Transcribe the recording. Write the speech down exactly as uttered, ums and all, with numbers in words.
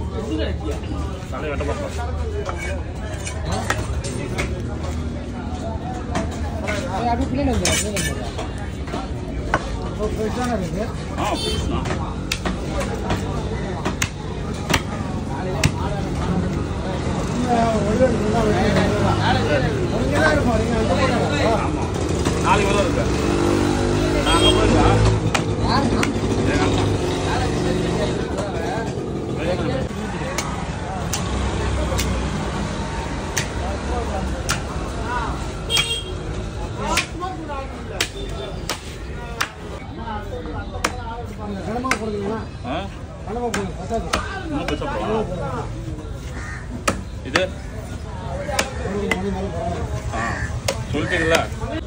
தலையை வெட்ட பார்ப்போம். அப்படி பிள்ளைங்க இருக்கு. ஆ புதுசுண்ணா. நாளைக்கு வர இருக்கு. நாங்கள் போயிருக்கா இது சொல்லிட்டீங்களா?